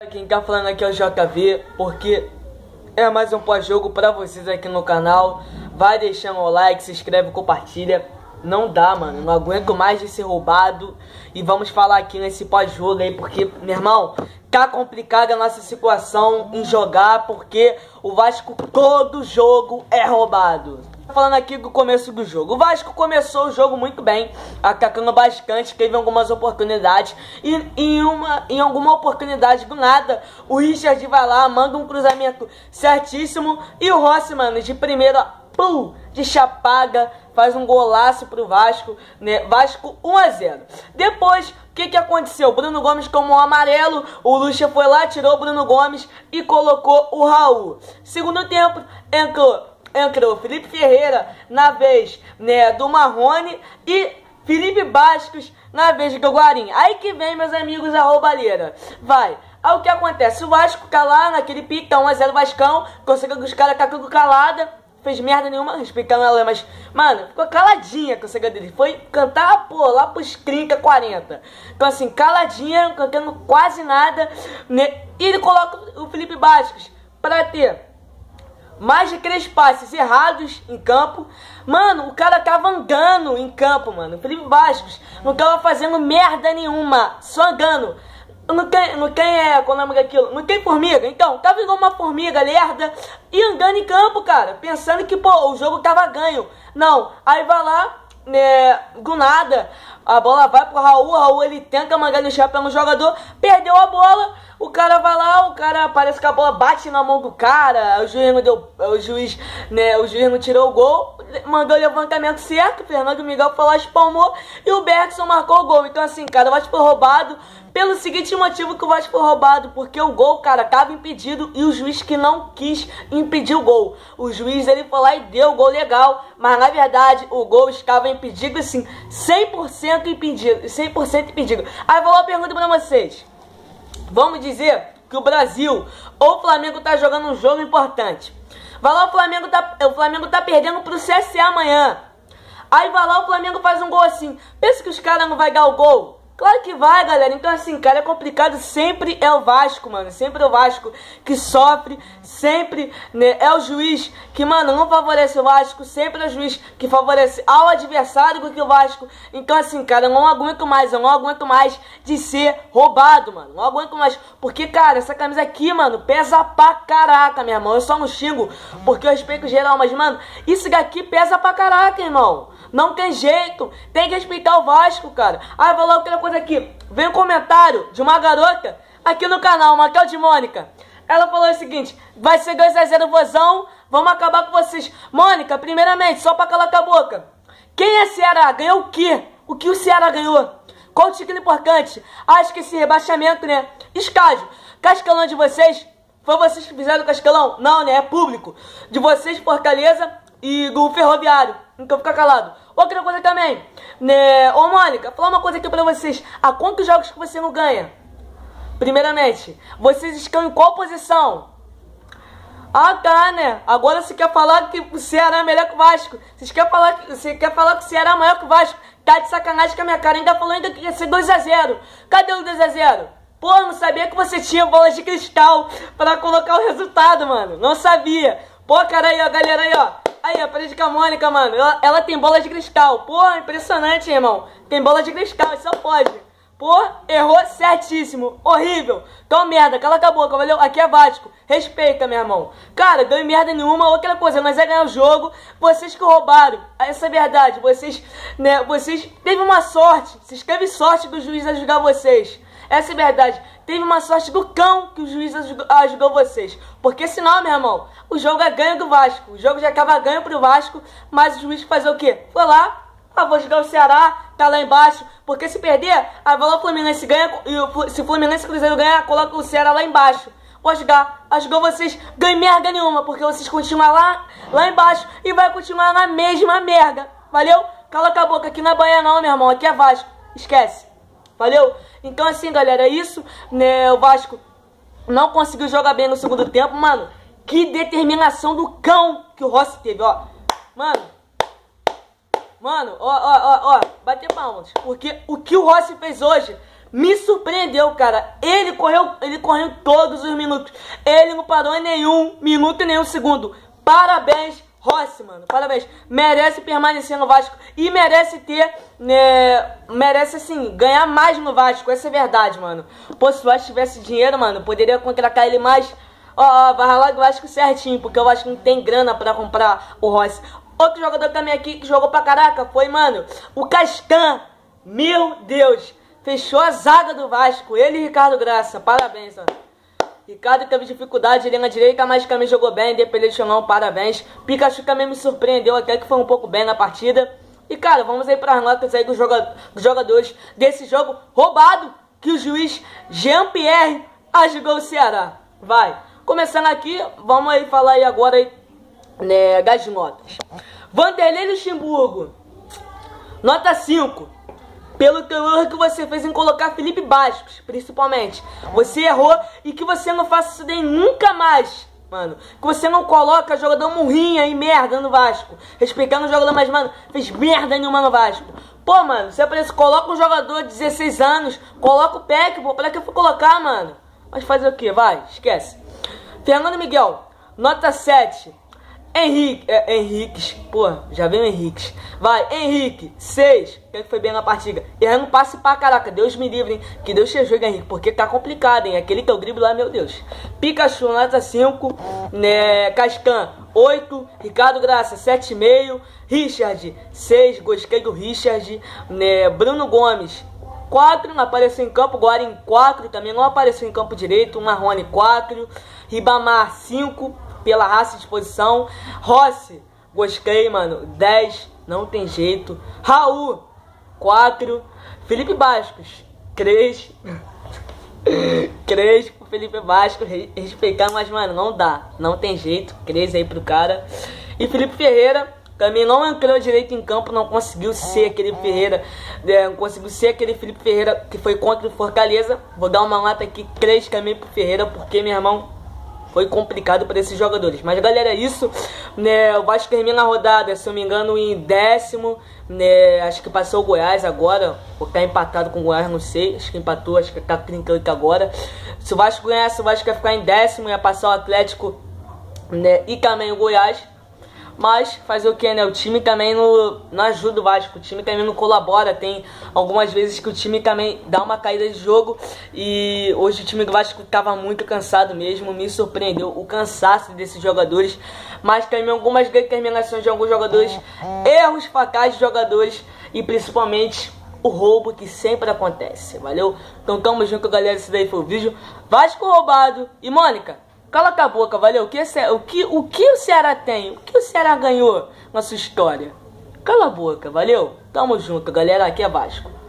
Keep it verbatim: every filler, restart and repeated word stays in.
Quem tá falando aqui é o J V, porque é mais um pós-jogo pra vocês aqui no canal. Vai deixando o like, se inscreve, compartilha. Não dá, mano, não aguento mais de ser roubado. E vamos falar aqui nesse pós-jogo aí, porque, meu irmão, tá complicada a nossa situação em jogar, porque o Vasco todo jogo é roubado. Falando aqui do começo do jogo, o Vasco começou o jogo muito bem, atacando bastante, teve algumas oportunidades e em, uma, em alguma oportunidade do nada, o Richard vai lá, manda um cruzamento certíssimo e o Rossi, mano, de primeira, pum, de chapada, faz um golaço pro Vasco, né? Vasco um a zero. Depois, o que que aconteceu? Bruno Gomes tomou um amarelo, o Lucha foi lá, tirou o Bruno Gomes e colocou o Raul. Segundo tempo, entrou Entrou Felipe Ferreira na vez, né, do Marrone e Felipe Bastos na vez do Guarim. Aí que vem, meus amigos, a roubalheira. Vai. Aí o que acontece? O Vasco tá lá naquele pique, um a zero Vascão, conseguiu que os caras tá tudo calada, fez merda nenhuma, respeitando ela, mas, mano, ficou caladinha com a cega dele. Foi cantar, pô, lá pros trinta, quarenta. Então, assim, caladinha, cantando quase nada, né? E ele coloca o Felipe Bastos pra ter mais de três passes errados em campo. Mano, o cara tava andando em campo, mano. O Felipe Bastos não tava fazendo merda nenhuma, só andando. Não tem, não tem, é, qual é o nome daquilo? Não tem formiga? Então, tava igual uma formiga lerda e andando em campo, cara. Pensando que, pô, o jogo tava ganho. Não, aí vai lá, né, do nada, a bola vai pro Raul, o Raul ele tenta mandar no chapéu no jogador, perdeu a bola, o cara vai lá, o cara parece que a bola bate na mão do cara, o juiz não deu, o juiz, né, o juiz não tirou o gol, mandou o levantamento certo, o Fernando Miguel foi lá, espalmou e o Bergson marcou o gol. Então assim, cara, o Vasco foi roubado pelo seguinte motivo que o Vasco foi roubado, porque o gol, cara, tava impedido e o juiz que não quis impedir o gol. O juiz, ele foi lá e deu o gol legal, mas na verdade o gol estava impedido, assim, cem por cento impedido, cem por cento impedido. Aí vou lá perguntar pra vocês, vamos dizer que o Brasil ou o Flamengo tá jogando um jogo importante. Vai lá, o Flamengo tá, o Flamengo tá perdendo pro C S A amanhã. Aí vai lá, o Flamengo faz um gol assim. Pensa que os caras não vai dar o gol? Claro que vai, galera. Então assim, cara, é complicado. Sempre é o Vasco, mano. Sempre é o Vasco que sofre. Sempre, né, é o juiz que, mano, não favorece o Vasco. Sempre é o juiz que favorece ao adversário do que o Vasco. Então assim, cara, eu não aguento mais. Eu não aguento mais de ser roubado, mano. Não aguento mais. Porque, cara, essa camisa aqui, mano, pesa pra caraca, meu irmão. Eu só não xingo porque eu respeito geral. Mas, mano, isso daqui pesa pra caraca, irmão. Não tem jeito, tem que respeitar o Vasco, cara. Ah, vou lá outra coisa aqui. Vem um comentário de uma garota aqui no canal, Matheus de Mônica. Ela falou o seguinte: vai ser dois a zero Vozão, vamos acabar com vocês. Mônica, primeiramente, só pra calar com a boca, quem é Ceará? Ganhou o quê? O que o Ceará ganhou? Qual o título importante? Acho que esse rebaixamento, né? Estádio, Castelão de vocês, foi vocês que fizeram o Castelão? Não, né? É público. De vocês, Fortaleza e do Ferroviário. Então fica calado. Outra coisa também, né? Ô Mônica, falar uma coisa aqui pra vocês. Há quantos jogos que você não ganha? Primeiramente, vocês estão em qual posição? Ah, tá, né? Agora você quer falar que o Ceará é melhor que o Vasco. Vocês querem falar que, você quer falar que o Ceará é maior que o Vasco? Tá de sacanagem com a minha cara. Ainda falou ainda que ia ser dois a zero. Cadê o dois a zero? Pô, não sabia que você tinha bola de cristal pra colocar o resultado, mano. Não sabia. Pô, cara, aí, ó, galera, aí, ó. Aí, aprende com a Mônica, mano. Ela, ela tem bola de cristal. Pô, impressionante, irmão. Tem bola de cristal, isso só pode. Pô, errou certíssimo. Horrível. Então, merda, cala a boca, valeu? Aqui é Vasco. Respeita, meu irmão. Cara, ganhou merda nenhuma. Outra coisa, nós é ganhar o jogo. Vocês que roubaram. Essa é a verdade. Vocês, né, vocês teve uma sorte. Vocês teve sorte do juiz ajudar vocês. Essa é a verdade. Teve uma sorte do cão que o juiz ajudou, ajudou vocês. Porque senão, meu irmão, o jogo é ganho do Vasco. O jogo já acaba ganho pro Vasco, mas o juiz fazer o quê? Foi lá, ah, vou jogar o Ceará, tá lá embaixo. Porque se perder, aí vai lá o Fluminense ganha, e o, se o Fluminense e o Cruzeiro ganhar, coloca o Ceará lá embaixo. Vou jogar, ajudou vocês, ganho merda nenhuma, porque vocês continuam lá, lá embaixo e vai continuar na mesma merda. Valeu? Cala a boca, aqui não é Bahia não, meu irmão, aqui é Vasco. Esquece. Valeu? Então assim, galera, é isso, né? O Vasco não conseguiu jogar bem no segundo tempo, mano. Que determinação do cão que o Rossi teve, ó. Mano, mano, ó, ó, ó, ó, bater palmas. Porque o que o Rossi fez hoje me surpreendeu, cara. Ele correu, ele correu todos os minutos. Ele não parou em nenhum minuto e nenhum segundo. Parabéns, Rossi, mano. Parabéns. Merece permanecer no Vasco. E merece ter, né, merece, assim, ganhar mais no Vasco. Essa é verdade, mano. Pô, se o Vasco tivesse dinheiro, mano, poderia contratar ele mais. Ó, ó, vai ralar do Vasco certinho, porque o Vasco não tem grana pra comprar o Rossi. Outro jogador também aqui que jogou pra caraca foi, mano, o Castan. Meu Deus. Fechou a zaga do Vasco. Ele e Ricardo Graça. Parabéns, mano. Ricardo teve dificuldade ali na direita, mas também jogou bem. Independente ou não, parabéns. Pikachu também me surpreendeu, até que foi um pouco bem na partida. E, cara, vamos aí para as notas aí dos jogadores desse jogo roubado que o juiz Jean-Pierre ajudou o Ceará. Vai. Começando aqui, vamos aí falar aí agora aí, né, das notas. Vanderlei Luxemburgo. Nota cinco. Pelo erro que você fez em colocar Felipe Bastos, principalmente. Você errou e que você não faça isso daí nunca mais, mano. Que você não coloca jogador murrinha e merda no Vasco. Respeitando o jogador, mas, mano, fez merda nenhuma no Vasco. Pô, mano, você aparece, coloca um jogador de dezesseis anos, coloca o Peck, pô, pra que eu for colocar, mano? Mas fazer o quê? Vai, esquece. Fernando Miguel, nota sete. Henrique, é, Henriques, pô, já veio Henriques. Vai, Henrique, seis. Quem foi bem na partida? Errando passe pra caraca, Deus me livre, hein? Que Deus te ajude, Henrique, porque tá complicado, hein? Aquele teu drible lá, meu Deus. Pikachu, nota cinco. Né, Cascan, oito. Ricardo Graça, sete vírgula cinco. Richard, seis. Gostei do Richard. Né, Bruno Gomes, quatro. Não apareceu em campo. Guarim, quatro. Também não apareceu em campo direito. Marrone, quatro. Ribamar, cinco. Pela raça de posição. Rossi, gostei, mano, dez, não tem jeito. Raul, quatro. Felipe Bastos, três. três pro Felipe Bastos, respeitar, mas, mano, não dá, não tem jeito. três aí pro cara. E Felipe Ferreira também não entrou direito em campo, não conseguiu ser aquele Ferreira, é, não conseguiu ser aquele Felipe Ferreira que foi contra o Fortaleza. Vou dar uma nota aqui, três também pro Ferreira, porque, meu irmão, foi complicado para esses jogadores. Mas, galera, é isso. Né, o Vasco termina a rodada, se eu não me engano, em décimo. Né, acho que passou o Goiás agora. Ou tá empatado com o Goiás, não sei. Acho que empatou, acho que tá trinta e oito agora. Se o Vasco ganhasse, o Vasco ia ficar em décimo. Ia passar o Atlético, né, e também o Goiás. Mas fazer o que, né? O time também não, não ajuda o Vasco. O time também não colabora. Tem algumas vezes que o time também dá uma caída de jogo. E hoje o time do Vasco estava muito cansado mesmo. Me surpreendeu o cansaço desses jogadores. Mas também algumas determinações de alguns jogadores. Erros fatais de jogadores. E principalmente o roubo que sempre acontece. Valeu? Então tamo junto, galera. Esse daí foi o vídeo. Vasco roubado. E Mônica, cala a boca, valeu? O que, o, que, o que o Ceará tem? O que o Ceará ganhou na sua história? Cala a boca, valeu? Tamo junto, galera. Aqui é Vasco.